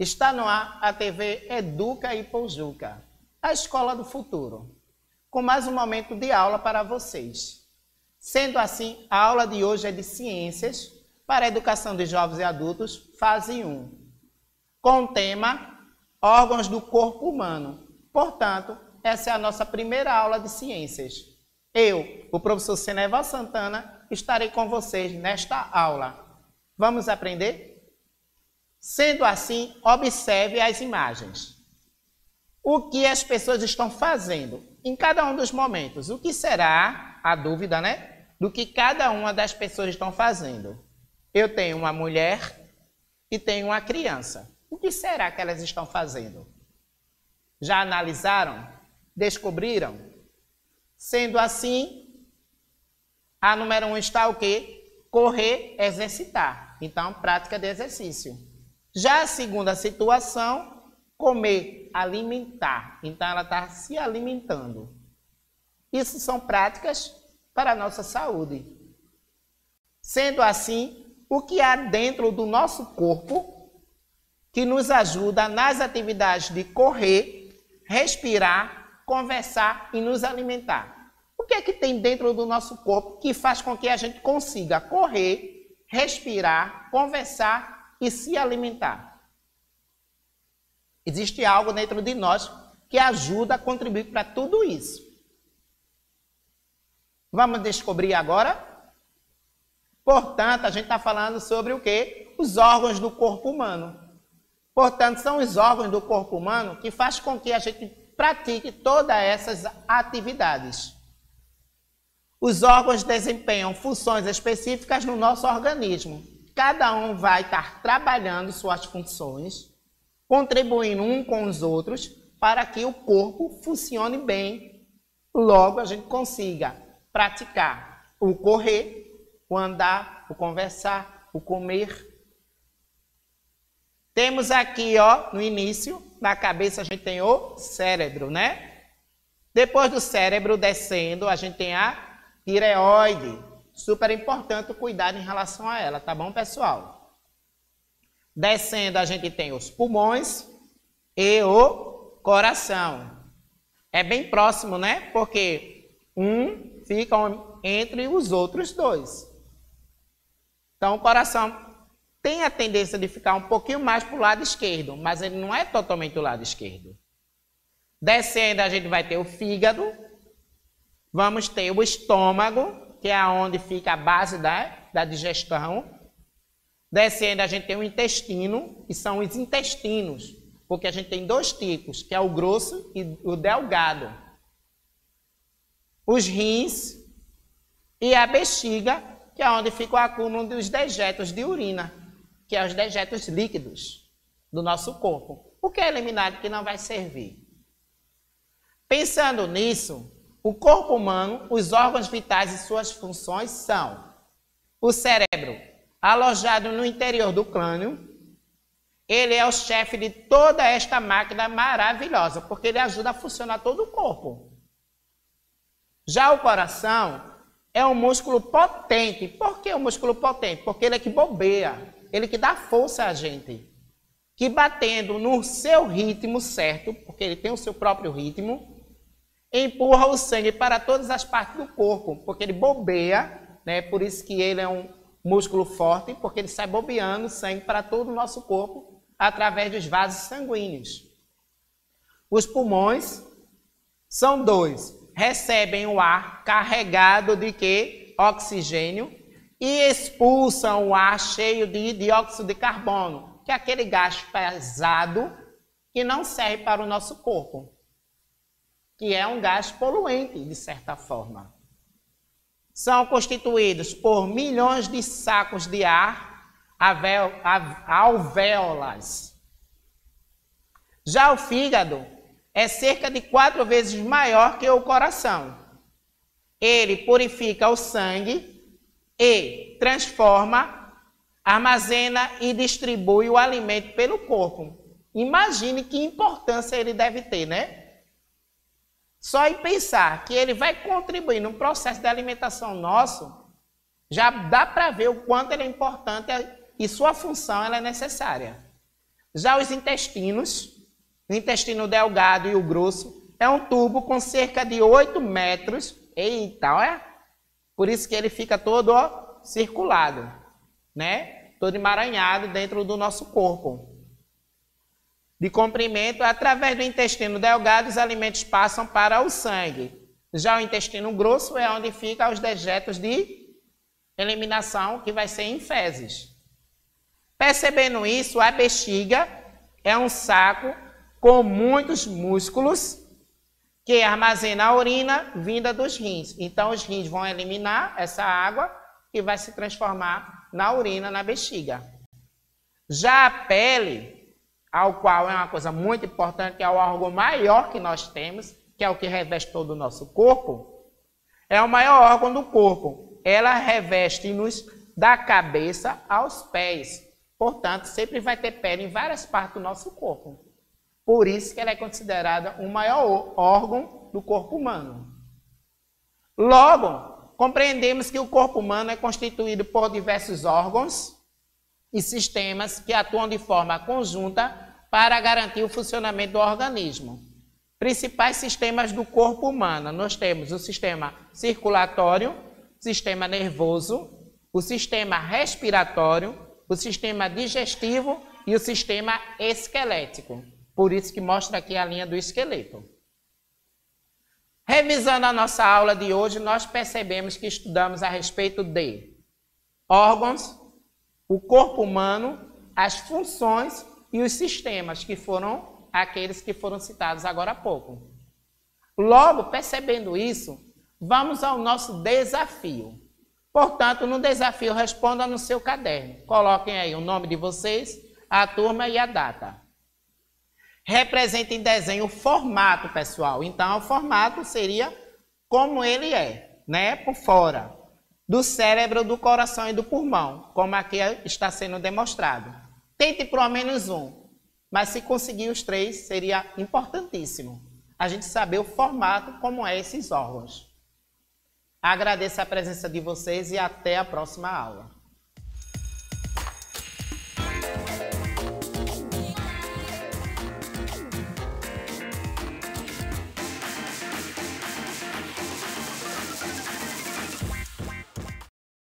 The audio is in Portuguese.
Está no ar a TV Educa e Poujuca, a escola do futuro, com mais um momento de aula para vocês. Sendo assim, a aula de hoje é de Ciências para a Educação de Jovens e Adultos, fase 1, com o tema Órgãos do Corpo Humano. Portanto, essa é a nossa primeira aula de Ciências. Eu, o professor Seneval Santana, estarei com vocês nesta aula. Vamos aprender? Sendo assim, observe as imagens. O que as pessoas estão fazendo em cada um dos momentos? O que será a dúvida, né? Do que cada uma das pessoas estão fazendo. Eu tenho uma mulher e tenho uma criança. O que será que elas estão fazendo? Já analisaram? Descobriram? Sendo assim, a número 1 está o quê? Correr, exercitar. Então, prática de exercício. Já a segunda situação, comer, alimentar. Então, ela está se alimentando. Isso são práticas para a nossa saúde. Sendo assim, o que há dentro do nosso corpo que nos ajuda nas atividades de correr, respirar, conversar e nos alimentar? O que é que tem dentro do nosso corpo que faz com que a gente consiga correr, respirar, conversar e se alimentar? Existe algo dentro de nós que ajuda a contribuir para tudo isso. Vamos descobrir agora? Portanto, a gente está falando sobre o quê? Os órgãos do corpo humano. Portanto, são os órgãos do corpo humano que fazem com que a gente pratique todas essas atividades. Os órgãos desempenham funções específicas no nosso organismo. Cada um vai estar trabalhando suas funções, contribuindo um com os outros para que o corpo funcione bem. Logo, a gente consiga praticar o correr, o andar, o conversar, o comer. Temos aqui, ó, no início, na cabeça a gente tem o cérebro, né? Depois do cérebro descendo, a gente tem a tireoide. Super importante o cuidado em relação a ela, tá bom, pessoal? Descendo, a gente tem os pulmões e o coração. É bem próximo, né? Porque um fica entre os outros dois. Então, o coração tem a tendência de ficar um pouquinho mais para o lado esquerdo, mas ele não é totalmente o lado esquerdo. Descendo, a gente vai ter o fígado. Vamos ter o estômago, que é onde fica a base da digestão. Descendo, a gente tem o intestino, que são os intestinos, porque a gente tem dois tipos, que é o grosso e o delgado. Os rins e a bexiga, que é onde fica o acúmulo dos dejetos de urina, que é os dejetos líquidos do nosso corpo. O que é eliminado que não vai servir? Pensando nisso, o corpo humano, os órgãos vitais e suas funções são o cérebro, alojado no interior do crânio. Ele é o chefe de toda esta máquina maravilhosa, porque ele ajuda a funcionar todo o corpo. Já o coração é um músculo potente. Por que o músculo potente? Porque ele é que bobeia, ele que dá força a gente. Que batendo no seu ritmo certo, porque ele tem o seu próprio ritmo, empurra o sangue para todas as partes do corpo, porque ele bobeia, né? Por isso que ele é um músculo forte, porque ele sai bobeando sangue para todo o nosso corpo através dos vasos sanguíneos. Os pulmões são dois, recebem o ar carregado de quê? Oxigênio e expulsam o ar cheio de dióxido de carbono, que é aquele gás pesado que não serve para o nosso corpo, que é um gás poluente, de certa forma. São constituídos por milhões de sacos de ar, alvéolas. Já o fígado é cerca de 4 vezes maior que o coração. Ele purifica o sangue e transforma, armazena e distribui o alimento pelo corpo. Imagine que importância ele deve ter, né? Só em pensar que ele vai contribuir no processo de alimentação nosso, já dá para ver o quanto ele é importante e sua função ela é necessária. Já os intestinos, o intestino delgado e o grosso, é um tubo com cerca de 8 metros. Eita, olha. Por isso que ele fica todo circulado, né? Todo emaranhado dentro do nosso corpo. De comprimento, através do intestino delgado, os alimentos passam para o sangue. Já o intestino grosso é onde ficam os dejetos de eliminação, que vai ser em fezes. Percebendo isso, a bexiga é um saco com muitos músculos que armazena a urina vinda dos rins. Então, os rins vão eliminar essa água e vai se transformar na urina, na bexiga. Já a pele, ao qual é uma coisa muito importante, que é o órgão maior que nós temos, que é o que reveste todo o nosso corpo, é o maior órgão do corpo. Ela reveste-nos da cabeça aos pés. Portanto, sempre vai ter pele em várias partes do nosso corpo. Por isso que ela é considerada o maior órgão do corpo humano. Logo, compreendemos que o corpo humano é constituído por diversos órgãos e sistemas que atuam de forma conjunta para garantir o funcionamento do organismo. Principais sistemas do corpo humano. Nós temos o sistema circulatório, o sistema nervoso, o sistema respiratório, o sistema digestivo e o sistema esquelético. Por isso que mostra aqui a linha do esqueleto. Revisando a nossa aula de hoje, nós percebemos que estudamos a respeito de órgãos, o corpo humano, as funções e os sistemas, que foram aqueles que foram citados agora há pouco. Logo, percebendo isso, vamos ao nosso desafio. Portanto, no desafio, responda no seu caderno. Coloquem aí o nome de vocês, a turma e a data. Representa em desenho o formato, pessoal. Então, o formato seria como ele é, né? Por fora. Do cérebro, do coração e do pulmão, como aqui está sendo demonstrado. Tente por ao menos um, mas se conseguir os 3, seria importantíssimo a gente saber o formato, como é esses órgãos. Agradeço a presença de vocês e até a próxima aula.